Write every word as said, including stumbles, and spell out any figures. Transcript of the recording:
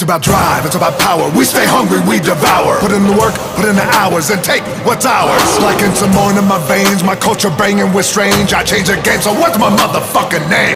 about drive, it's about power. We stay hungry, we devour. Put in the work, put in the hours, and take what's ours. Like in Samoan in my veins, my culture banging with strange. I change the game, so what's my motherfucking name?